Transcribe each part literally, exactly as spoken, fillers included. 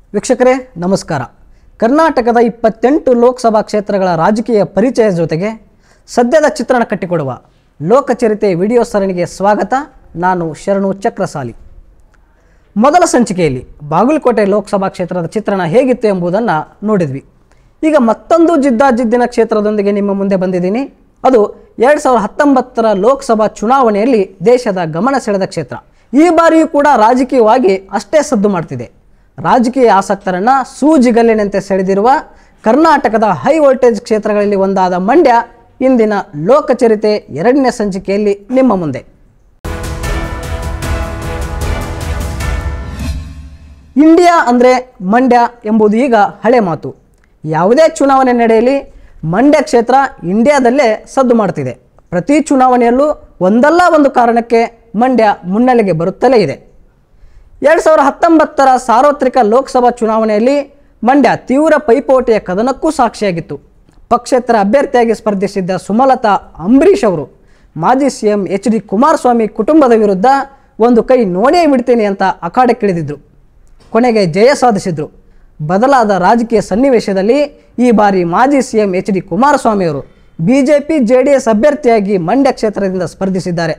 ವೀಕ್ಷಕರೇ ನಮಸ್ಕಾರ. ಕರ್ನಾಟಕದ ಇಪ್ಪತ್ತೆಂಟು ಲೋಕಸಭಾ ಕ್ಷೇತ್ರಗಳ ರಾಜಕೀಯ ಪರಿಚಯದ ಜೊತೆಗೆ ಸದ್ಯದ ಚಿತ್ರಣ ಕಟ್ಟಿಕೊಡುವ ಲೋಕಚರಿತೆ ವಿಡಿಯೋ ಸರಣಿಗೆ ಸ್ವಾಗತ. ನಾನು ಶರಣು ಚಕ್ರಸಾಲಿ. ಮೊದಲ ಸಂಚಿಕೆಯಲ್ಲಿ ಬಾಗಲಕೋಟೆ ಲೋಕಸಭಾ ಕ್ಷೇತ್ರದ ಚಿತ್ರಣ ಹೇಗಿತ್ತು ಎಂಬುದನ್ನು ನೋಡಿದ್ವಿ. ಈಗ ಮತ್ತೊಂದು ಜಿದ್ದಾಜಿದ್ದಿನ ಕ್ಷೇತ್ರದೊಂದಿಗೆ ನಿಮ್ಮ ಮುಂದೆ ಬಂದಿದ್ದೀನಿ. ಅದು ಎರಡು ಸಾವಿರದ ಹತ್ತೊಂಬತ್ತರ ಲೋಕಸಭಾ ಚುನಾವಣೆಯಲ್ಲಿ ದೇಶದ ಗಮನ ಸೆಳೆದ ಕ್ಷೇತ್ರ. ಈ ಬಾರಿಯೂ ಕೂಡ ರಾಜಕೀಯವಾಗಿ ಅಷ್ಟೇ ಸದ್ದು ಮಾಡ್ತಿದೆ. ರಾಜಕೀಯ ಆಸಕ್ತರನ್ನು ಸೂಜಿಗಲ್ಲಿನಂತೆ ಸೆಳೆದಿರುವ ಕರ್ನಾಟಕದ ಹೈ ವೋಲ್ಟೇಜ್ ಕ್ಷೇತ್ರಗಳಲ್ಲಿ ಒಂದಾದ ಮಂಡ್ಯ ಇಂದಿನ ಲೋಕಚರಿತೆ ಎರಡನೇ ಸಂಚಿಕೆಯಲ್ಲಿ ನಿಮ್ಮ ಮುಂದೆ. ಇಂಡಿಯಾ ಅಂದರೆ ಮಂಡ್ಯ ಎಂಬುದು ಈಗ ಹಳೆ ಮಾತು. ಯಾವುದೇ ಚುನಾವಣೆ ನಡೆಯಲಿ ಮಂಡ್ಯ ಕ್ಷೇತ್ರ ಇಂಡಿಯಾದಲ್ಲೇ ಸದ್ದು ಮಾಡ್ತಿದೆ. ಪ್ರತಿ ಚುನಾವಣೆಯಲ್ಲೂ ಒಂದಲ್ಲ ಒಂದು ಕಾರಣಕ್ಕೆ ಮಂಡ್ಯ ಮುನ್ನೆಲೆಗೆ ಬರುತ್ತಲೇ ಇದೆ. ಎರಡು ಸಾವಿರದ ಹತ್ತೊಂಬತ್ತರ ಸಾರ್ವತ್ರಿಕ ಲೋಕಸಭಾ ಚುನಾವಣೆಯಲ್ಲಿ ಮಂಡ್ಯ ತೀವ್ರ ಪೈಪೋಟಿಯ ಕದನಕ್ಕೂ ಸಾಕ್ಷಿಯಾಗಿತ್ತು. ಪಕ್ಷೇತರ ಅಭ್ಯರ್ಥಿಯಾಗಿ ಸ್ಪರ್ಧಿಸಿದ್ದ ಸುಮಲತಾ ಅಂಬರೀಷ್ ಅವರು ಮಾಜಿ C M H D Kumaraswamy ಕುಟುಂಬದ ವಿರುದ್ಧ ಒಂದು ಕೈ ನೋಡೇ ಬಿಡ್ತೀನಿ ಅಂತ ಅಖಾಡಕ್ಕಿಳಿದಿದ್ರು. ಕೊನೆಗೆ ಜಯ ಸಾಧಿಸಿದ್ರು. ಬದಲಾದ ರಾಜಕೀಯ ಸನ್ನಿವೇಶದಲ್ಲಿ ಈ ಬಾರಿ ಮಾಜಿ C M H D Kumaraswamy ಅವರು ಬಿಜೆಪಿ ಜೆ ಡಿ ಎಸ್ ಅಭ್ಯರ್ಥಿಯಾಗಿ ಮಂಡ್ಯ ಕ್ಷೇತ್ರದಿಂದ ಸ್ಪರ್ಧಿಸಿದ್ದಾರೆ.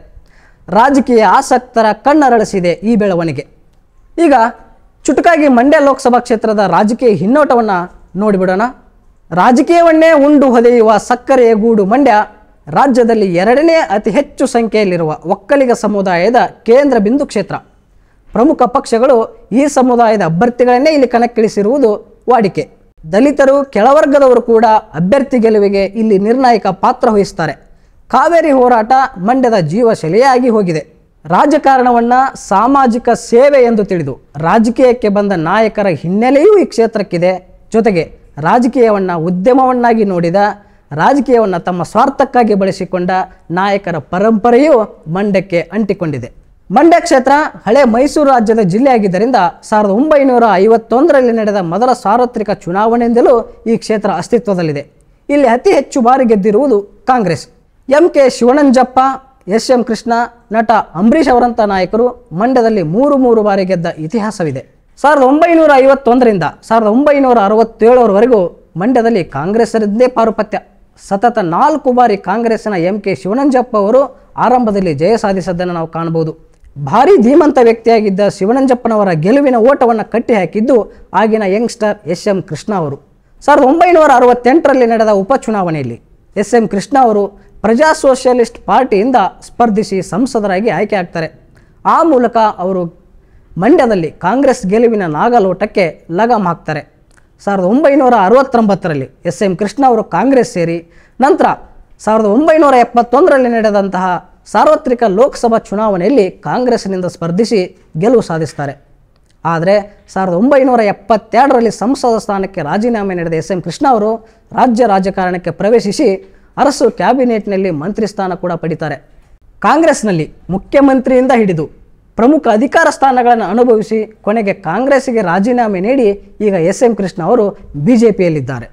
ರಾಜಕೀಯ ಆಸಕ್ತರ ಕಣ್ಣರಳಿಸಿದೆ ಈ ಬೆಳವಣಿಗೆ. ಈಗ ಚುಟುಕಾಗಿ ಮಂಡ್ಯ ಲೋಕಸಭಾ ಕ್ಷೇತ್ರದ ರಾಜಕೀಯ ಹಿನ್ನೋಟವನ್ನು ನೋಡಿಬಿಡೋಣ. ರಾಜಕೀಯವನ್ನೇ ಉಂಡು ಹೊದೆಯುವ ಸಕ್ಕರೆಯ ಗೂಡು ಮಂಡ್ಯ ರಾಜ್ಯದಲ್ಲಿ ಎರಡನೇ ಅತಿ ಹೆಚ್ಚು ಸಂಖ್ಯೆಯಲ್ಲಿರುವ ಒಕ್ಕಲಿಗ ಸಮುದಾಯದ ಕೇಂದ್ರ ಬಿಂದು ಕ್ಷೇತ್ರ. ಪ್ರಮುಖ ಪಕ್ಷಗಳು ಈ ಸಮುದಾಯದ ಅಭ್ಯರ್ಥಿಗಳನ್ನೇ ಇಲ್ಲಿ ಕಣಕ್ಕಿಳಿಸಿರುವುದು ವಾಡಿಕೆ. ದಲಿತರು, ಕೆಳವರ್ಗದವರು ಕೂಡ ಅಭ್ಯರ್ಥಿ ಗೆಲುವಿಗೆ ಇಲ್ಲಿ ನಿರ್ಣಾಯಕ ಪಾತ್ರ ವಹಿಸುತ್ತಾರೆ. ಕಾವೇರಿ ಹೋರಾಟ ಮಂಡ್ಯದ ಜೀವಶೆಲೆಯಾಗಿ ಹೋಗಿದೆ. ರಾಜಕಾರಣವನ್ನು ಸಾಮಾಜಿಕ ಸೇವೆ ಎಂದು ತಿಳಿದು ರಾಜಕೀಯಕ್ಕೆ ಬಂದ ನಾಯಕರ ಹಿನ್ನೆಲೆಯೂ ಈ ಕ್ಷೇತ್ರಕ್ಕಿದೆ. ಜೊತೆಗೆ ರಾಜಕೀಯವನ್ನು ಉದ್ಯಮವನ್ನಾಗಿ ನೋಡಿದ, ರಾಜಕೀಯವನ್ನು ತಮ್ಮ ಸ್ವಾರ್ಥಕ್ಕಾಗಿ ಬಳಸಿಕೊಂಡ ನಾಯಕರ ಪರಂಪರೆಯೂ ಮಂಡ್ಯಕ್ಕೆ ಅಂಟಿಕೊಂಡಿದೆ. ಮಂಡ್ಯ ಕ್ಷೇತ್ರ ಹಳೆ ಮೈಸೂರು ರಾಜ್ಯದ ಜಿಲ್ಲೆಯಾಗಿದ್ದರಿಂದ ಸಾವಿರದ ಒಂಬೈನೂರ ಐವತ್ತೊಂದರಲ್ಲಿ ನಡೆದ ಮೊದಲ ಸಾರ್ವತ್ರಿಕ ಚುನಾವಣೆಯಿಂದಲೂ ಈ ಕ್ಷೇತ್ರ ಅಸ್ತಿತ್ವದಲ್ಲಿದೆ. ಇಲ್ಲಿ ಅತಿ ಹೆಚ್ಚು ಬಾರಿ ಗೆದ್ದಿರುವುದು Congress. M K Shivananjappa, S M Krishna, ನಟ ಅಂಬರೀಷ್ ಅವರಂಥ ನಾಯಕರು ಮಂಡ್ಯದಲ್ಲಿ ಮೂರು ಮೂರು ಬಾರಿ ಗೆದ್ದ ಇತಿಹಾಸವಿದೆ. ಸಾವಿರದ ಒಂಬೈನೂರ ಐವತ್ತೊಂದರಿಂದ ಸಾವಿರದ ಒಂಬೈನೂರ ಅರವತ್ತೇಳರವರೆಗೂ ಮಂಡ್ಯದಲ್ಲಿ ಕಾಂಗ್ರೆಸ್ಸರದ್ದೇ ಪಾರುಪತ್ಯ. ಸತತ ನಾಲ್ಕು ಬಾರಿ ಕಾಂಗ್ರೆಸ್ಸಿನ ಎಂ ಕೆ ಶಿವನಂಜಪ್ಪ ಅವರು ಆರಂಭದಲ್ಲಿ ಜಯ ಸಾಧಿಸಿದ್ದನ್ನು ನಾವು ಕಾಣಬಹುದು. ಭಾರೀ ಧೀಮಂತ ವ್ಯಕ್ತಿಯಾಗಿದ್ದ ಶಿವನಂಜಪ್ಪನವರ ಗೆಲುವಿನ ಓಟವನ್ನು ಕಟ್ಟಿ ಹಾಕಿದ್ದು ಆಗಿನ ಯಂಗ್ಸ್ಟರ್ ಎಸ್ ಎಂ ಕೃಷ್ಣ ಅವರು. ಸಾವಿರದ ಒಂಬೈನೂರ ಅರವತ್ತೆಂಟರಲ್ಲಿ ನಡೆದ ಉಪಚುನಾವಣೆಯಲ್ಲಿ ಎಸ್ ಎಂ ಕೃಷ್ಣ ಅವರು ಪ್ರಜಾ ಸೋಷಿಯಲಿಸ್ಟ್ ಪಾರ್ಟಿಯಿಂದ ಸ್ಪರ್ಧಿಸಿ ಸಂಸದರಾಗಿ ಆಯ್ಕೆ ಆಗ್ತಾರೆ. ಆ ಮೂಲಕ ಅವರು ಮಂಡ್ಯದಲ್ಲಿ ಕಾಂಗ್ರೆಸ್ ಗೆಲುವಿನ ನಾಗಲೋಟಕ್ಕೆ ಲಗಾಮ್ ಹಾಕ್ತಾರೆ. ಸಾವಿರದ ಒಂಬೈನೂರ ಅರವತ್ತೊಂಬತ್ತರಲ್ಲಿ ಎಸ್ ಎಂ ಕೃಷ್ಣ ಅವರು ಕಾಂಗ್ರೆಸ್ ಸೇರಿ ನಂತರ ಸಾವಿರದ ಒಂಬೈನೂರ ಎಪ್ಪತ್ತೊಂದರಲ್ಲಿ ನಡೆದಂತಹ ಸಾರ್ವತ್ರಿಕ ಲೋಕಸಭಾ ಚುನಾವಣೆಯಲ್ಲಿ ಕಾಂಗ್ರೆಸ್ನಿಂದ ಸ್ಪರ್ಧಿಸಿ ಗೆಲುವು ಸಾಧಿಸ್ತಾರೆ. ಆದರೆ ಸಾವಿರದ ಒಂಬೈನೂರ ಎಪ್ಪತ್ತೆರಡರಲ್ಲಿ ಸಂಸದ ಸ್ಥಾನಕ್ಕೆ ರಾಜೀನಾಮೆ ನೀಡಿದ ಎಸ್ ಎಂ ಕೃಷ್ಣ ಅವರು ರಾಜ್ಯ ರಾಜಕಾರಣಕ್ಕೆ ಪ್ರವೇಶಿಸಿ ಅರಸು ಕ್ಯಾಬಿನೆಟ್ನಲ್ಲಿ ಮಂತ್ರಿ ಸ್ಥಾನ ಕೂಡ ಪಡಿತಾರೆ. ಕಾಂಗ್ರೆಸ್ನಲ್ಲಿ ಮುಖ್ಯಮಂತ್ರಿಯಿಂದ ಹಿಡಿದು ಪ್ರಮುಖ ಅಧಿಕಾರ ಸ್ಥಾನಗಳನ್ನು ಅನುಭವಿಸಿ ಕೊನೆಗೆ ಕಾಂಗ್ರೆಸ್ಸಿಗೆ ರಾಜೀನಾಮೆ ನೀಡಿ ಈಗ ಎಸ್ ಎಂ ಕೃಷ್ಣ ಅವರು ಬಿ ಜೆ ಪಿಯಲ್ಲಿದ್ದಾರೆ.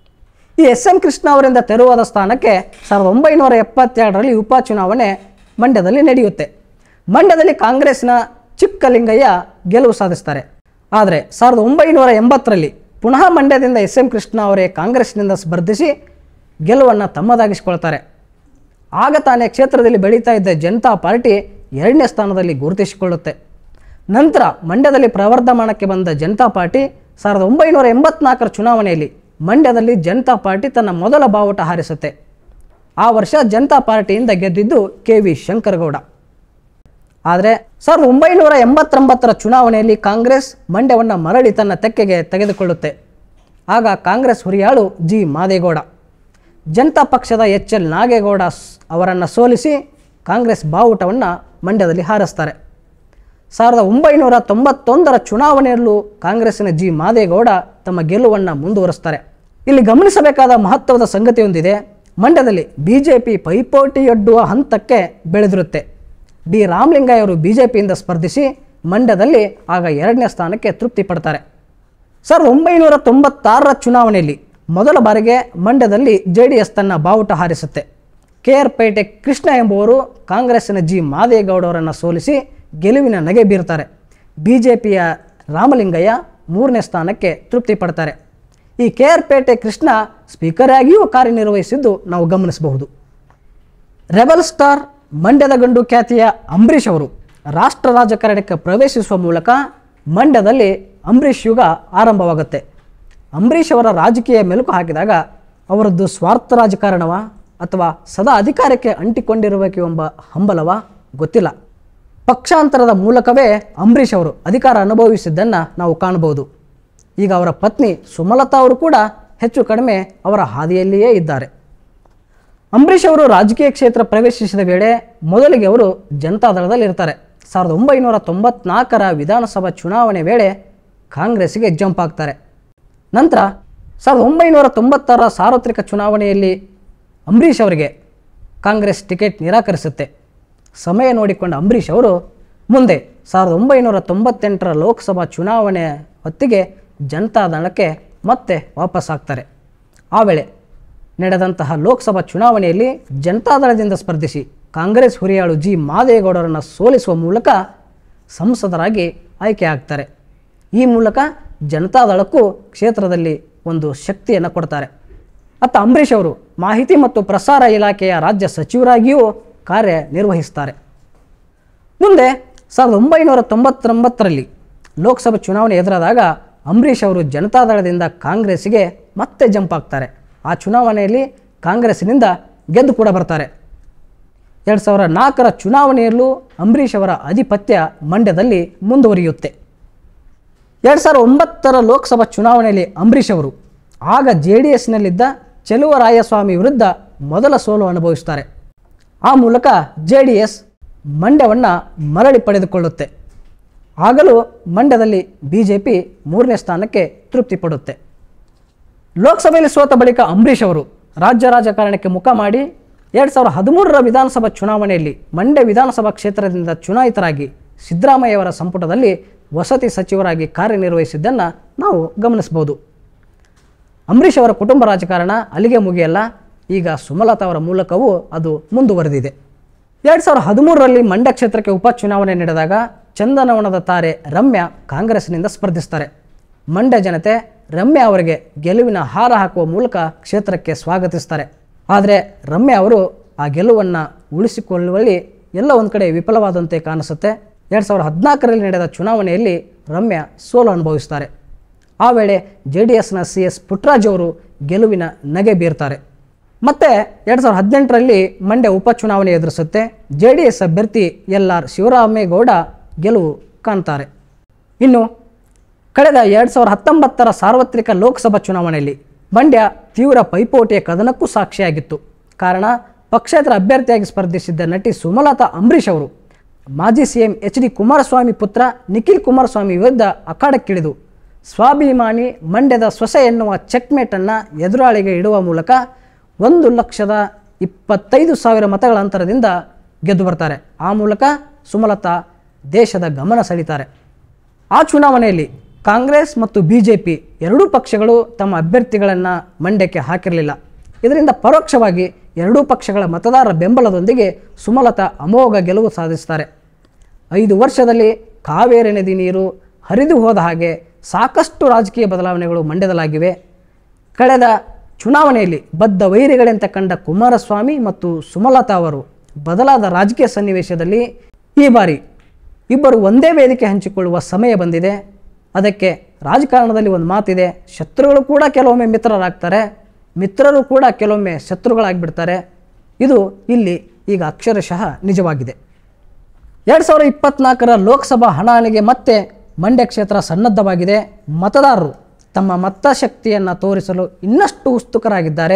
ಈ ಎಸ್ ಎಂ ಕೃಷ್ಣ ಅವರಿಂದ ತೆರವಾದ ಸ್ಥಾನಕ್ಕೆ ಸಾವಿರದ ಒಂಬೈನೂರ ಎಪ್ಪತ್ತೆರಡರಲ್ಲಿ ಉಪಚುನಾವಣೆ ಮಂಡ್ಯದಲ್ಲಿ ನಡೆಯುತ್ತೆ. ಮಂಡ್ಯದಲ್ಲಿ ಕಾಂಗ್ರೆಸ್ನ ಚಿಕ್ಕಲಿಂಗಯ್ಯ ಗೆಲುವು ಸಾಧಿಸ್ತಾರೆ. ಆದರೆ ಸಾವಿರದ ಒಂಬೈನೂರ ಎಂಬತ್ತರಲ್ಲಿ ಪುನಃ ಮಂಡ್ಯದಿಂದ ಎಸ್ ಎಂ ಕೃಷ್ಣ ಅವರೇ ಕಾಂಗ್ರೆಸ್ನಿಂದ ಸ್ಪರ್ಧಿಸಿ ಗೆಲುವನ್ನು ತಮ್ಮದಾಗಿಸಿಕೊಳ್ತಾರೆ. ಆಗ ತಾನೇ ಕ್ಷೇತ್ರದಲ್ಲಿ ಬೆಳೀತಾ ಇದ್ದ ಜನತಾ ಪಾರ್ಟಿ ಎರಡನೇ ಸ್ಥಾನದಲ್ಲಿ ಗುರುತಿಸಿಕೊಳ್ಳುತ್ತೆ. ನಂತರ ಮಂಡ್ಯದಲ್ಲಿ ಪ್ರವರ್ಧಮಾನಕ್ಕೆ ಬಂದ ಜನತಾ ಪಾರ್ಟಿ ಸಾವಿರದ ಒಂಬೈನೂರ ಎಂಬತ್ನಾಲ್ಕರ ಚುನಾವಣೆಯಲ್ಲಿ ಮಂಡ್ಯದಲ್ಲಿ ಜನತಾ ಪಾರ್ಟಿ ತನ್ನ ಮೊದಲ ಬಾವುಟ ಹಾರಿಸುತ್ತೆ. ಆ ವರ್ಷ ಜನತಾ ಪಾರ್ಟಿಯಿಂದ ಗೆದ್ದಿದ್ದು ಕೆ ವಿ ಶಂಕರಗೌಡ. ಆದರೆ ಸಾವಿರದ ಒಂಬೈನೂರ ಎಂಬತ್ತೊಂಬತ್ತರ ಚುನಾವಣೆಯಲ್ಲಿ ಕಾಂಗ್ರೆಸ್ ಮಂಡ್ಯವನ್ನು ಮರಳಿ ತನ್ನ ತೆಕ್ಕೆಗೆ ತೆಗೆದುಕೊಳ್ಳುತ್ತೆ. ಆಗ ಕಾಂಗ್ರೆಸ್ ಹುರಿಯಾಳು ಜಿ ಮಾದೇಗೌಡ ಜನತಾ ಪಕ್ಷದ ಎಚ್ ಎಲ್ ನಾಗೇಗೌಡ ಅವರನ್ನು ಸೋಲಿಸಿ ಕಾಂಗ್ರೆಸ್ ಬಾವುಟವನ್ನು ಮಂಡ್ಯದಲ್ಲಿ ಹಾರಿಸ್ತಾರೆ. ಸಾವಿರದ ಒಂಬೈನೂರ ತೊಂಬತ್ತೊಂದರ ಚುನಾವಣೆಯಲ್ಲೂ ಕಾಂಗ್ರೆಸ್ಸಿನ ಜಿ ಮಾದೇಗೌಡ ತಮ್ಮ ಗೆಲುವನ್ನು ಮುಂದುವರಿಸ್ತಾರೆ. ಇಲ್ಲಿ ಗಮನಿಸಬೇಕಾದ ಮಹತ್ವದ ಸಂಗತಿಯೊಂದಿದೆ. ಮಂಡ್ಯದಲ್ಲಿ ಬಿ ಜೆ ಪಿ ಪೈಪೋಟಿಯೊಡ್ಡುವ ಹಂತಕ್ಕೆ ಬೆಳೆದಿರುತ್ತೆ. ಡಿ ರಾಮಲಿಂಗಯ್ಯ ಅವರು ಬಿ ಜೆ ಪಿಯಿಂದ ಸ್ಪರ್ಧಿಸಿ ಮಂಡ್ಯದಲ್ಲಿ ಆಗ ಎರಡನೇ ಸ್ಥಾನಕ್ಕೆ ತೃಪ್ತಿ ಪಡ್ತಾರೆ. ಸಾವಿರದ ಒಂಬೈನೂರ ತೊಂಬತ್ತಾರರ ಚುನಾವಣೆಯಲ್ಲಿ ಮೊದಲ ಬಾರಿಗೆ ಮಂಡ್ಯದಲ್ಲಿ ಜೆ ಡಿ ಎಸ್ ತನ್ನ ಬಾವುಟ ಹಾರಿಸುತ್ತೆ. ಕೆ ಆರ್ ಪೇಟೆ ಕೃಷ್ಣ ಎಂಬುವರು ಕಾಂಗ್ರೆಸ್ಸಿನ ಜಿ ಮಾದೇಗೌಡ ಅವರನ್ನು ಸೋಲಿಸಿ ಗೆಲುವಿನ ನಗೆ ಬೀರ್ತಾರೆ. ಬಿ ಜೆ ಪಿಯ ರಾಮಲಿಂಗಯ್ಯ ಮೂರನೇ ಸ್ಥಾನಕ್ಕೆ ತೃಪ್ತಿ ಪಡ್ತಾರೆ. ಈ ಕೆ ಆರ್ ಪೇಟೆ ಕೃಷ್ಣ ಸ್ಪೀಕರ್ ಆಗಿಯೂ ಕಾರ್ಯನಿರ್ವಹಿಸಿದ್ದು ನಾವು ಗಮನಿಸಬಹುದು. ರೆಬಲ್ ಸ್ಟಾರ್ ಮಂಡ್ಯದ ಗಂಡು ಖ್ಯಾತಿಯ ಅಂಬರೀಷ್ ಅವರು ರಾಷ್ಟ್ರ ರಾಜಕಾರಣಕ್ಕೆ ಪ್ರವೇಶಿಸುವ ಮೂಲಕ ಮಂಡ್ಯದಲ್ಲಿ ಅಂಬರೀಷ್ ಯುಗ ಆರಂಭವಾಗುತ್ತೆ. ಅಂಬರೀಷ್ ಅವರ ರಾಜಕೀಯ ಮೆಲುಕು ಹಾಕಿದಾಗ ಅವರದ್ದು ಸ್ವಾರ್ಥ ರಾಜಕಾರಣವ ಅಥವಾ ಸದಾ ಅಧಿಕಾರಕ್ಕೆ ಅಂಟಿಕೊಂಡಿರಬೇಕು ಎಂಬ ಹಂಬಲವ ಗೊತ್ತಿಲ್ಲ. ಪಕ್ಷಾಂತರದ ಮೂಲಕವೇ ಅಂಬರೀಷ್ ಅವರು ಅಧಿಕಾರ ಅನುಭವಿಸಿದ್ದನ್ನು ನಾವು ಕಾಣಬಹುದು. ಈಗ ಅವರ ಪತ್ನಿ ಸುಮಲತಾ ಅವರು ಕೂಡ ಹೆಚ್ಚು ಕಡಿಮೆ ಅವರ ಹಾದಿಯಲ್ಲಿಯೇ ಇದ್ದಾರೆ. ಅಂಬರೀಷ್ ಅವರು ರಾಜಕೀಯ ಕ್ಷೇತ್ರ ಪ್ರವೇಶಿಸಿದ ವೇಳೆ ಮೊದಲಿಗೆ ಅವರು ಜನತಾದಳದಲ್ಲಿ ಇರ್ತಾರೆ. ಸಾವಿರದ ಒಂಬೈನೂರ ತೊಂಬತ್ನಾಲ್ಕರ ವಿಧಾನಸಭಾ ಚುನಾವಣೆ ವೇಳೆ ಕಾಂಗ್ರೆಸ್ಸಿಗೆ ಜಂಪ್ ಆಗ್ತಾರೆ. ನಂತರ ಸಾವಿರದ ಒಂಬೈನೂರ ತೊಂಬತ್ತರ ಸಾರ್ವತ್ರಿಕ ಚುನಾವಣೆಯಲ್ಲಿ ಅಂಬರೀಷ್ ಅವರಿಗೆ ಕಾಂಗ್ರೆಸ್ ಟಿಕೆಟ್ ನಿರಾಕರಿಸುತ್ತೆ. ಸಮಯ ನೋಡಿಕೊಂಡ ಅಂಬರೀಷ್ ಅವರು ಮುಂದೆ ಸಾವಿರದ ಒಂಬೈನೂರ ತೊಂಬತ್ತೆಂಟರ ಲೋಕಸಭಾ ಚುನಾವಣೆ ಹೊತ್ತಿಗೆ ಜನತಾದಳಕ್ಕೆ ಮತ್ತೆ ವಾಪಸ್ ಆಗ್ತಾರೆ. ಆ ವೇಳೆ ನಡೆದಂತಹ ಲೋಕಸಭಾ ಚುನಾವಣೆಯಲ್ಲಿ ಜನತಾದಳದಿಂದ ಸ್ಪರ್ಧಿಸಿ ಕಾಂಗ್ರೆಸ್ ಹುರಿಯಾಳು ಜಿ ಮಾದೇಗೌಡರನ್ನು ಸೋಲಿಸುವ ಮೂಲಕ ಸಂಸದರಾಗಿ ಆಯ್ಕೆ ಆಗ್ತಾರೆ. ಈ ಮೂಲಕ ಜನತಾದಳಕ್ಕೂ ಕ್ಷೇತ್ರದಲ್ಲಿ ಒಂದು ಶಕ್ತಿಯನ್ನು ಕೊಡ್ತಾರೆ. ಅತ್ತ ಅಂಬರೀಷ್ ಅವರು ಮಾಹಿತಿ ಮತ್ತು ಪ್ರಸಾರ ಇಲಾಖೆಯ ರಾಜ್ಯ ಸಚಿವರಾಗಿಯೂ ಕಾರ್ಯನಿರ್ವಹಿಸ್ತಾರೆ. ಮುಂದೆ ಸಾವಿರದ ಒಂಬೈನೂರ ತೊಂಬತ್ತೊಂಬತ್ತರಲ್ಲಿ ಲೋಕಸಭಾ ಚುನಾವಣೆ ಎದುರಾದಾಗ ಅಂಬರೀಷ್ ಅವರು ಜನತಾದಳದಿಂದ ಕಾಂಗ್ರೆಸ್ಸಿಗೆ ಮತ್ತೆ ಜಂಪ್ ಆಗ್ತಾರೆ. ಆ ಚುನಾವಣೆಯಲ್ಲಿ ಕಾಂಗ್ರೆಸ್ಸಿನಿಂದ ಗೆದ್ದು ಕೂಡ ಬರ್ತಾರೆ. ಎರಡು ಸಾವಿರದ ನಾಲ್ಕರ ಚುನಾವಣೆಯಲ್ಲೂ ಅಂಬರೀಷ್ ಅವರ ಆಧಿಪತ್ಯ ಮಂಡ್ಯದಲ್ಲಿ ಮುಂದುವರಿಯುತ್ತೆ. ಎರಡು ಸಾವಿರದ ಒಂಬತ್ತರ ಲೋಕಸಭಾ ಚುನಾವಣೆಯಲ್ಲಿ ಅಂಬರೀಷ್ ಅವರು ಆಗ ಜೆ ಡಿ ಎಸ್ನಲ್ಲಿದ್ದ ಚೆಲುವರಾಯಸ್ವಾಮಿ ವಿರುದ್ಧ ಮೊದಲ ಸೋಲು ಅನುಭವಿಸ್ತಾರೆ. ಆ ಮೂಲಕ ಜೆ ಡಿ ಎಸ್ ಮಂಡ್ಯವನ್ನು ಮರಳಿ ಪಡೆದುಕೊಳ್ಳುತ್ತೆ. ಆಗಲೂ ಮಂಡ್ಯದಲ್ಲಿ ಬಿ ಜೆ ಪಿ ಮೂರನೇ ಸ್ಥಾನಕ್ಕೆ ತೃಪ್ತಿ ಪಡುತ್ತೆ. ಲೋಕಸಭೆಯಲ್ಲಿ ಸೋತ ಬಳಿಕ ಅಂಬರೀಷ್ ಅವರು ರಾಜ್ಯ ರಾಜಕಾರಣಕ್ಕೆ ಮುಖ ಮಾಡಿ ಎರಡು ಸಾವಿರದ ಹದಿಮೂರರ ವಿಧಾನಸಭಾ ಚುನಾವಣೆಯಲ್ಲಿ ಮಂಡ್ಯ ವಿಧಾನಸಭಾ ಕ್ಷೇತ್ರದಿಂದ ಚುನಾಯಿತರಾಗಿ ಸಿದ್ದರಾಮಯ್ಯವರ ಸಂಪುಟದಲ್ಲಿ ವಸತಿ ಸಚಿವರಾಗಿ ಕಾರ್ಯನಿರ್ವಹಿಸಿದ್ದನ್ನು ನಾವು ಗಮನಿಸಬಹುದು. ಅಂಬರೀಷ್ ಅವರ ಕುಟುಂಬ ರಾಜಕಾರಣ ಅಲ್ಲಿಗೆ ಮುಗಿಯಲ್ಲ. ಈಗ ಸುಮಲತಾ ಅವರ ಮೂಲಕವೂ ಅದು ಮುಂದುವರೆದಿದೆ. ಎರಡು ಸಾವಿರದ ಹದಿಮೂರರಲ್ಲಿ ಮಂಡ್ಯ ಕ್ಷೇತ್ರಕ್ಕೆ ಉಪಚುನಾವಣೆ ನಡೆದಾಗ ಚಂದನವನದ ತಾರೆ ರಮ್ಯಾ ಕಾಂಗ್ರೆಸ್ನಿಂದ ಸ್ಪರ್ಧಿಸ್ತಾರೆ. ಮಂಡ್ಯ ಜನತೆ ರಮ್ಯಾ ಅವರಿಗೆ ಗೆಲುವಿನ ಹಾರ ಹಾಕುವ ಮೂಲಕ ಕ್ಷೇತ್ರಕ್ಕೆ ಸ್ವಾಗತಿಸ್ತಾರೆ. ಆದರೆ ರಮ್ಯಾ ಅವರು ಆ ಗೆಲುವನ್ನು ಉಳಿಸಿಕೊಳ್ಳುವಲ್ಲಿ ಎಲ್ಲ ಒಂದು ಕಡೆ ವಿಫಲವಾದಂತೆ ಕಾಣಿಸುತ್ತೆ. ಎರಡು ಸಾವಿರದ ಹದಿನಾಲ್ಕರಲ್ಲಿ ನಡೆದ ಚುನಾವಣೆಯಲ್ಲಿ ರಮ್ಯಾ ಸೋಲು ಅನುಭವಿಸ್ತಾರೆ. ಆ ವೇಳೆ ಜೆ ಡಿ ಎಸ್ನ ಸಿ ಎಸ್ ಪುಟ್ಟರಾಜು ಅವರು ಗೆಲುವಿನ ನಗೆ ಬೀರ್ತಾರೆ. ಮತ್ತು ಎರಡು ಸಾವಿರದ ಹದಿನೆಂಟರಲ್ಲಿ ಮಂಡ್ಯ ಉಪಚುನಾವಣೆ ಎದುರಿಸುತ್ತೆ. ಜೆ ಡಿ ಎಸ್ ಅಭ್ಯರ್ಥಿ ಎಲ್ ಆರ್ ಶಿವರಾಮೇಗೌಡ ಗೆಲುವು ಕಾಣ್ತಾರೆ. ಇನ್ನು ಕಳೆದ ಎರಡು ಸಾವಿರದ ಹತ್ತೊಂಬತ್ತರ ಸಾರ್ವತ್ರಿಕ ಲೋಕಸಭಾ ಚುನಾವಣೆಯಲ್ಲಿ ಮಂಡ್ಯ ತೀವ್ರ ಪೈಪೋಟಿಯ ಕದನಕ್ಕೂ ಸಾಕ್ಷಿಯಾಗಿತ್ತು. ಕಾರಣ ಪಕ್ಷೇತರ ಅಭ್ಯರ್ಥಿಯಾಗಿ ಸ್ಪರ್ಧಿಸಿದ್ದ ನಟಿ ಸುಮಲತಾ ಅಂಬರೀಷ್ ಅವರು ಮಾಜಿ C M H D Kumaraswamy ಪುತ್ರ ನಿಖಿಲ್ ಕುಮಾರಸ್ವಾಮಿ ವಿರುದ್ಧ ಅಖಾಡಕ್ಕಿಳಿದು ಸ್ವಾಭಿಮಾನಿ ಮಂಡ್ಯದ ಸೊಸೆ ಎನ್ನುವ ಚೆಕ್ಮೇಟನ್ನು ಎದುರಾಳಿಗೆ ಇಡುವ ಮೂಲಕ ಒಂದು ಲಕ್ಷದ ಇಪ್ಪತ್ತೈದು ಸಾವಿರ ಮತಗಳ ಅಂತರದಿಂದ ಗೆದ್ದು ಬರ್ತಾರೆ. ಆ ಮೂಲಕ ಸುಮಲತಾ ದೇಶದ ಗಮನ ಸೆಳೀತಾರೆ. ಆ ಚುನಾವಣೆಯಲ್ಲಿ ಕಾಂಗ್ರೆಸ್ ಮತ್ತು ಬಿ ಜೆ ಪಿ ಎರಡೂ ಪಕ್ಷಗಳು ತಮ್ಮ ಅಭ್ಯರ್ಥಿಗಳನ್ನು ಮಂಡ್ಯಕ್ಕೆ ಹಾಕಿರಲಿಲ್ಲ. ಇದರಿಂದ ಪರೋಕ್ಷವಾಗಿ ಎರಡೂ ಪಕ್ಷಗಳ ಮತದಾರರ ಬೆಂಬಲದೊಂದಿಗೆ ಸುಮಲತಾ ಅಮೋಘ ಗೆಲುವು ಸಾಧಿಸ್ತಾರೆ. ಐದು ವರ್ಷದಲ್ಲಿ ಕಾವೇರಿ ನದಿ ನೀರು ಹರಿದು ಹೋದ ಹಾಗೆ ಸಾಕಷ್ಟು ರಾಜಕೀಯ ಬದಲಾವಣೆಗಳು ಮಂಡ್ಯದಲ್ಲಾಗಿವೆ. ಕಳೆದ ಚುನಾವಣೆಯಲ್ಲಿ ಬದ್ಧ ವೈರಿಗಳೆಂತ ಕಂಡ ಕುಮಾರಸ್ವಾಮಿ ಮತ್ತು ಸುಮಲತಾ ಅವರು ಬದಲಾದ ರಾಜಕೀಯ ಸನ್ನಿವೇಶದಲ್ಲಿ ಈ ಬಾರಿ ಇಬ್ಬರು ಒಂದೇ ವೇದಿಕೆ ಹಂಚಿಕೊಳ್ಳುವ ಸಮಯ ಬಂದಿದೆ. ಅದಕ್ಕೆ ರಾಜಕಾರಣದಲ್ಲಿ ಒಂದು ಮಾತಿದೆ, ಶತ್ರುಗಳು ಕೂಡ ಕೆಲವೊಮ್ಮೆ ಮಿತ್ರರಾಗ್ತಾರೆ, ಮಿತ್ರರು ಕೂಡ ಕೆಲವೊಮ್ಮೆ ಶತ್ರುಗಳಾಗಿಬಿಡ್ತಾರೆ. ಇದು ಇಲ್ಲಿ ಈಗ ಅಕ್ಷರಶಃ ನಿಜವಾಗಿದೆ. ಎರಡು ಸಾವಿರದ ಇಪ್ಪತ್ತ್ನಾಲ್ಕರ ಲೋಕಸಭಾ ಹಣಾಹಣಿಗೆ ಮತ್ತೆ ಮಂಡ್ಯ ಕ್ಷೇತ್ರ ಸನ್ನದ್ಧವಾಗಿದೆ. ಮತದಾರರು ತಮ್ಮ ಮತಶಕ್ತಿಯನ್ನು ತೋರಿಸಲು ಇನ್ನಷ್ಟು ಉತ್ಸುಕರಾಗಿದ್ದಾರೆ.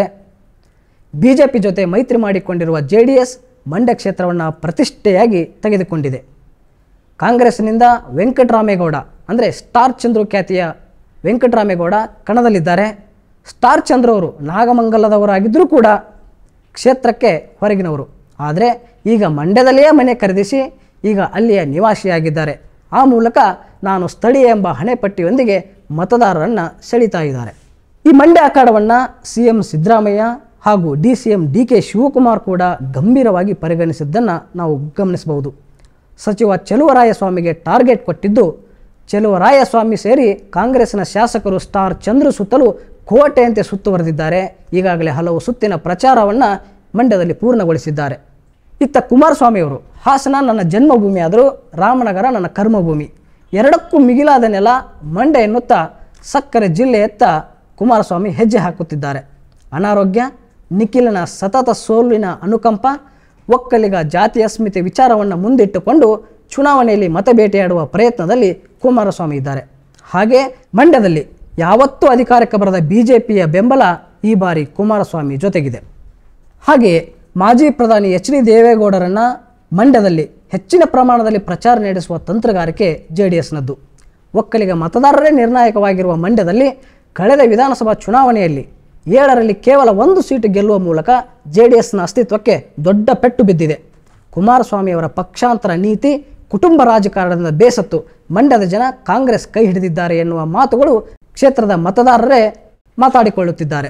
ಬಿ ಜೆ ಪಿ ಜೊತೆ ಮೈತ್ರಿ ಮಾಡಿಕೊಂಡಿರುವ ಜೆ ಡಿ ಎಸ್ ಮಂಡ್ಯ ಕ್ಷೇತ್ರವನ್ನು ಪ್ರತಿಷ್ಠೆಯಾಗಿ ತೆಗೆದುಕೊಂಡಿದೆ. ಕಾಂಗ್ರೆಸ್ನಿಂದ ವೆಂಕಟರಾಮೇಗೌಡ ಅಂದರೆ ಸ್ಟಾರ್ ಚಂದ್ರು ಖ್ಯಾತಿಯ ವೆಂಕಟರಾಮೇಗೌಡ ಕಣದಲ್ಲಿದ್ದಾರೆ. ಸ್ಟಾರ್ ಚಂದ್ರು ಅವರು ನಾಗಮಂಗಲದವರಾಗಿದ್ದರೂ ಕೂಡ ಕ್ಷೇತ್ರಕ್ಕೆ ಹೊರಗಿನವರು. ಆದರೆ ಈಗ ಮಂಡ್ಯದಲ್ಲಿಯೇ ಮನೆ ಖರೀದಿಸಿ ಈಗ ಅಲ್ಲಿಯ ನಿವಾಸಿಯಾಗಿದ್ದಾರೆ. ಆ ಮೂಲಕ ನಾನು ಸ್ಥಳೀಯ ಎಂಬ ಹಣೆಪಟ್ಟಿಯೊಂದಿಗೆ ಮತದಾರರನ್ನು ಸೆಳೀತಾ ಇದ್ದಾರೆ. ಈ ಮಂಡ್ಯ ಅಖಾಡವನ್ನು ಸಿ ಎಂ ಸಿದ್ದರಾಮಯ್ಯ ಹಾಗೂ D C M D K Shivakumar ಕೂಡ ಗಂಭೀರವಾಗಿ ಪರಿಗಣಿಸಿದ್ದನ್ನು ನಾವು ಗಮನಿಸಬಹುದು. ಸಚಿವ ಚೆಲುವರಾಯಸ್ವಾಮಿಗೆ ಟಾರ್ಗೆಟ್ ಕೊಟ್ಟಿದ್ದು ಚೆಲುವರಾಯಸ್ವಾಮಿ ಸೇರಿ ಕಾಂಗ್ರೆಸ್ನ ಶಾಸಕರು ಸ್ಟಾರ್ ಚಂದ್ರು ಸುತ್ತಲೂ ಕೋಟೆಯಂತೆ ಸುತ್ತುವರೆದಿದ್ದಾರೆ. ಈಗಾಗಲೇ ಹಲವು ಸುತ್ತಿನ ಪ್ರಚಾರವನ್ನು ಮಂಡ್ಯದಲ್ಲಿ ಪೂರ್ಣಗೊಳಿಸಿದ್ದಾರೆ. ಇತ್ತ ಕುಮಾರಸ್ವಾಮಿಯವರು, ಹಾಸನ ನನ್ನ ಜನ್ಮಭೂಮಿಯಾದರೂ ರಾಮನಗರ ನನ್ನ ಕರ್ಮಭೂಮಿ, ಎರಡಕ್ಕೂ ಮಿಗಿಲಾದ ನೆಲ ಮಂಡ್ಯ ಎನ್ನುತ್ತಾ ಸಕ್ಕರೆ ಜಿಲ್ಲೆಯತ್ತ ಕುಮಾರಸ್ವಾಮಿ ಹೆಜ್ಜೆ ಹಾಕುತ್ತಿದ್ದಾರೆ. ಅನಾರೋಗ್ಯ, ನಿಖಿಲನ ಸತತ ಸೋಲಿನ ಅನುಕಂಪ, ಒಕ್ಕಲಿಗ ಜಾತಿ ಅಸ್ಮಿತೆ ವಿಚಾರವನ್ನು ಮುಂದಿಟ್ಟುಕೊಂಡು ಚುನಾವಣೆಯಲ್ಲಿ ಮತಬೇಟೆಯಾಡುವ ಪ್ರಯತ್ನದಲ್ಲಿ ಕುಮಾರಸ್ವಾಮಿ ಇದ್ದಾರೆ. ಹಾಗೆ ಮಂಡ್ಯದಲ್ಲಿ ಯಾವತ್ತೂ ಅಧಿಕಾರಕ್ಕೆ ಬರದ ಬಿ ಜೆ ಪಿಯ ಬೆಂಬಲ ಈ ಬಾರಿ ಕುಮಾರಸ್ವಾಮಿ ಜೊತೆಗಿದೆ. ಹಾಗೆಯೇ ಮಾಜಿ ಪ್ರಧಾನಿ ಎಚ್ ಡಿ ದೇವೇಗೌಡರನ್ನು ಮಂಡ್ಯದಲ್ಲಿ ಹೆಚ್ಚಿನ ಪ್ರಮಾಣದಲ್ಲಿ ಪ್ರಚಾರ ನಡೆಸುವ ತಂತ್ರಗಾರಿಕೆ ಜೆ ಡಿ ಎಸ್ನದ್ದು. ಒಕ್ಕಲಿಗ ಮತದಾರರೇ ನಿರ್ಣಾಯಕವಾಗಿರುವ ಮಂಡ್ಯದಲ್ಲಿ ಕಳೆದ ವಿಧಾನಸಭಾ ಚುನಾವಣೆಯಲ್ಲಿ ಏಳರಲ್ಲಿ ಕೇವಲ ಒಂದು ಸೀಟು ಗೆಲ್ಲುವ ಮೂಲಕ ಜೆ ಡಿ ಎಸ್ನ ಅಸ್ತಿತ್ವಕ್ಕೆ ದೊಡ್ಡ ಪೆಟ್ಟು ಬಿದ್ದಿದೆ. ಕುಮಾರಸ್ವಾಮಿಯವರ ಪಕ್ಷಾಂತರ ನೀತಿ, ಕುಟುಂಬ ರಾಜಕಾರಣದಿಂದ ಬೇಸತ್ತು ಮಂಡ್ಯದ ಜನ ಕಾಂಗ್ರೆಸ್ ಕೈ ಹಿಡಿದಿದ್ದಾರೆ ಎನ್ನುವ ಮಾತುಗಳು ಕ್ಷೇತ್ರದ ಮತದಾರರೇ ಮಾತಾಡಿಕೊಳ್ಳುತ್ತಿದ್ದಾರೆ.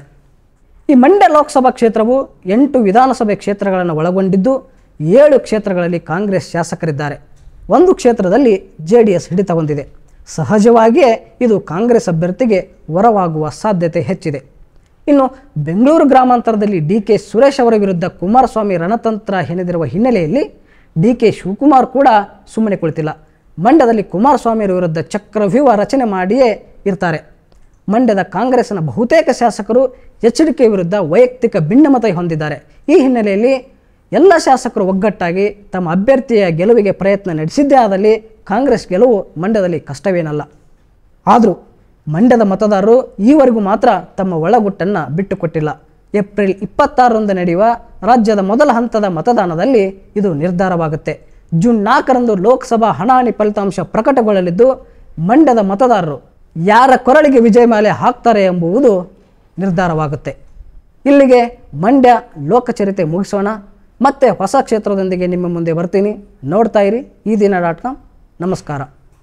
ಈ ಮಂಡ್ಯ ಲೋಕಸಭಾ ಕ್ಷೇತ್ರವು ಎಂಟು ವಿಧಾನಸಭೆ ಕ್ಷೇತ್ರಗಳನ್ನು ಒಳಗೊಂಡಿದ್ದು ಏಳು ಕ್ಷೇತ್ರಗಳಲ್ಲಿ ಕಾಂಗ್ರೆಸ್ ಶಾಸಕರಿದ್ದಾರೆ. ಒಂದು ಕ್ಷೇತ್ರದಲ್ಲಿ ಜೆ ಡಿ ಎಸ್ ಹಿಡಿತ ಹೊಂದಿದೆ. ಸಹಜವಾಗಿಯೇ ಇದು ಕಾಂಗ್ರೆಸ್ ಅಭ್ಯರ್ಥಿಗೆ ವರವಾಗುವ ಸಾಧ್ಯತೆ ಹೆಚ್ಚಿದೆ. ಇನ್ನು ಬೆಂಗಳೂರು ಗ್ರಾಮಾಂತರದಲ್ಲಿ ಡಿ ಕೆ ಸುರೇಶ್ ಅವರ ವಿರುದ್ಧ ಕುಮಾರಸ್ವಾಮಿ ರಣತಂತ್ರ ಹೆಣೆದಿರುವ ಹಿನ್ನೆಲೆಯಲ್ಲಿ ಡಿ ಕೆ ಶಿವಕುಮಾರ್ ಕೂಡ ಸುಮ್ಮನೆ ಕುಳಿತಿಲ್ಲ. ಮಂಡ್ಯದಲ್ಲಿ ಕುಮಾರಸ್ವಾಮಿಯವರ ವಿರುದ್ಧ ಚಕ್ರವ್ಯೂಹ ರಚನೆ ಮಾಡಿಯೇ ಇರ್ತಾರೆ. ಮಂಡ್ಯದ ಕಾಂಗ್ರೆಸ್ನ ಬಹುತೇಕ ಶಾಸಕರು ಎಚ್ ಡಿ ಕೆ ವಿರುದ್ಧ ವೈಯಕ್ತಿಕ ಭಿನ್ನಮತ ಹೊಂದಿದ್ದಾರೆ. ಈ ಹಿನ್ನೆಲೆಯಲ್ಲಿ ಎಲ್ಲ ಶಾಸಕರು ಒಗ್ಗಟ್ಟಾಗಿ ತಮ್ಮ ಅಭ್ಯರ್ಥಿಯ ಗೆಲುವಿಗೆ ಪ್ರಯತ್ನ ನಡೆಸಿದ್ದೇ ಆದಲ್ಲಿ ಕಾಂಗ್ರೆಸ್ ಗೆಲುವು ಮಂಡ್ಯದಲ್ಲಿ ಕಷ್ಟವೇನಲ್ಲ. ಆದರೂ ಮಂಡ್ಯದ ಮತದಾರರು ಈವರೆಗೂ ಮಾತ್ರ ತಮ್ಮ ಒಳಗುಟ್ಟನ್ನು ಬಿಟ್ಟುಕೊಟ್ಟಿಲ್ಲ. ಏಪ್ರಿಲ್ ಇಪ್ಪತ್ತಾರರಂದು ನಡೆಯುವ ರಾಜ್ಯದ ಮೊದಲ ಹಂತದ ಮತದಾನದಲ್ಲಿ ಇದು ನಿರ್ಧಾರವಾಗುತ್ತೆ. ಜೂನ್ ನಾಲ್ಕರಂದು ಲೋಕಸಭಾ ಹಣಾಹಣಿ ಫಲಿತಾಂಶ ಪ್ರಕಟಗೊಳ್ಳಲಿದ್ದು ಮಂಡ್ಯದ ಮತದಾರರು ಯಾರ ಕೊರಳಿಗೆ ವಿಜಯಮಾಲೆ ಹಾಕ್ತಾರೆ ಎಂಬುದು ನಿರ್ಧಾರವಾಗುತ್ತೆ. ಇಲ್ಲಿಗೆ ಮಂಡ್ಯ ಲೋಕಚರಿತೆ ಮುಗಿಸೋಣ. ಮತ್ತೆ ಹೊಸ ಕ್ಷೇತ್ರದೊಂದಿಗೆ ನಿಮ್ಮ ಮುಂದೆ ಬರ್ತೀನಿ. ನೋಡ್ತಾ ಇರಿ ಈ ದಿನ ಡಾಟ್ ಕಾಮ್. ನಮಸ್ಕಾರ.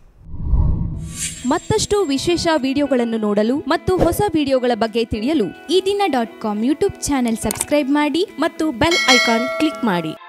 ಮತ್ತಷ್ಟು ವಿಶೇಷ ವಿಡಿಯೋಗಳನ್ನು ನೋಡಲು ಮತ್ತು ಹೊಸ ವಿಡಿಯೋಗಳ ಬಗ್ಗೆ ತಿಳಿಯಲು Ee Dina dot com YouTube channel subscribe ಮಾಡಿ ಮತ್ತು ಬೆಲ್ ಐಕಾನ್ ಕ್ಲಿಕ್ ಮಾಡಿ.